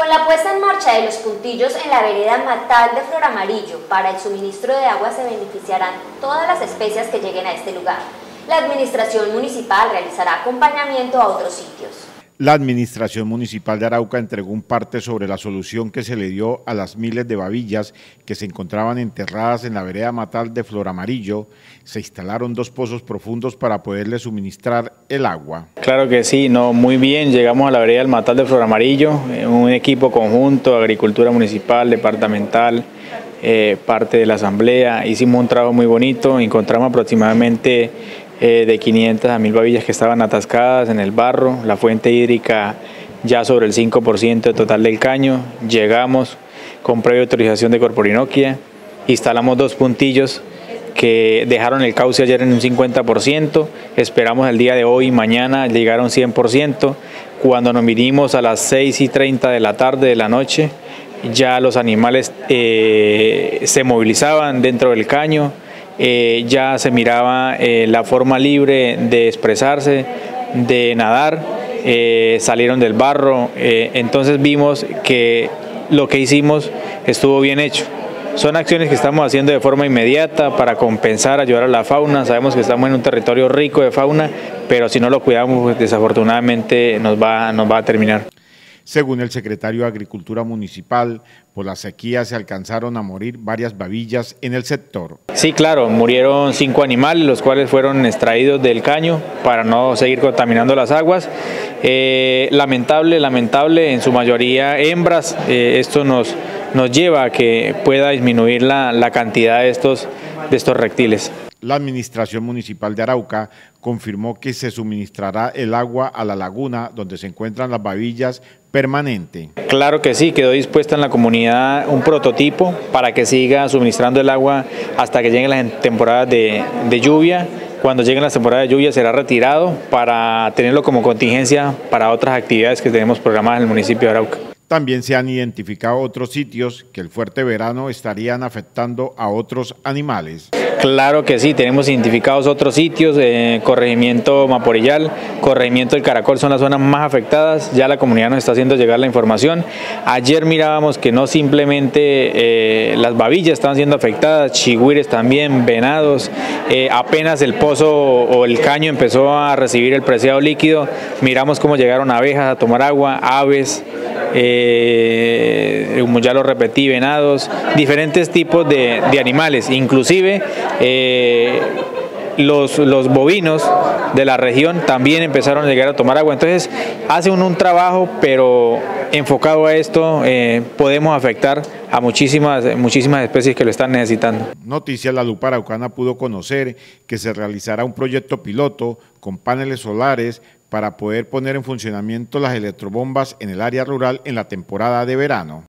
Con la puesta en marcha de los puntillos en la vereda Matal de Floramarillo para el suministro de agua se beneficiarán todas las especies que lleguen a este lugar. La administración municipal realizará acompañamiento a otros sitios. La Administración Municipal de Arauca entregó un parte sobre la solución que se le dio a las miles de babillas que se encontraban enterradas en la vereda Matal de Floramarillo. Se instalaron 2 pozos profundos para poderle suministrar el agua. Claro que sí, muy bien, llegamos a la vereda del Matal de Floramarillo, un equipo conjunto, Agricultura Municipal, Departamental, parte de la Asamblea, hicimos un trabajo muy bonito, encontramos aproximadamente de 500 a 1000 babillas que estaban atascadas en el barro, la fuente hídrica ya sobre el 5% total del caño. Llegamos con previa autorización de Corporinoquia, instalamos 2 puntillos que dejaron el cauce ayer en un 50%, esperamos el día de hoy y mañana llegar a un 100%. Cuando nos vinimos a las 6:30 de la tarde de la noche, ya los animales se movilizaban dentro del caño, ya se miraba la forma libre de expresarse, de nadar, salieron del barro, entonces vimos que lo que hicimos estuvo bien hecho. Son acciones que estamos haciendo de forma inmediata para compensar, ayudar a la fauna. Sabemos que estamos en un territorio rico de fauna, pero si no lo cuidamos, pues desafortunadamente nos va a terminar. Según el secretario de Agricultura Municipal, por la sequía se alcanzaron a morir varias babillas en el sector. Sí, claro, murieron 5 animales, los cuales fueron extraídos del caño para no seguir contaminando las aguas. Lamentable, en su mayoría hembras. Esto nos lleva a que pueda disminuir la cantidad de estos reptiles. La Administración Municipal de Arauca confirmó que se suministrará el agua a la laguna donde se encuentran las babillas permanente. Claro que sí, quedó dispuesta en la comunidad un prototipo para que siga suministrando el agua hasta que lleguen las temporadas de lluvia. Cuando lleguen las temporadas de lluvia será retirado para tenerlo como contingencia para otras actividades que tenemos programadas en el municipio de Arauca. También se han identificado otros sitios que el fuerte verano estarían afectando a otros animales. Claro que sí, tenemos identificados otros sitios, corregimiento Maporillal, corregimiento del Caracol son las zonas más afectadas, ya la comunidad nos está haciendo llegar la información. Ayer mirábamos que no simplemente las babillas estaban siendo afectadas, chigüires también, venados, apenas el pozo o el caño empezó a recibir el preciado líquido, miramos cómo llegaron abejas a tomar agua, aves, como ya lo repetí, venados, diferentes tipos de animales, inclusive los bovinos de la región también empezaron a llegar a tomar agua. Entonces hace un trabajo, pero enfocado a esto podemos afectar a muchísimas especies que lo están necesitando. Noticias La Lupa Araucana pudo conocer que se realizará un proyecto piloto con paneles solares para poder poner en funcionamiento las electrobombas en el área rural en la temporada de verano.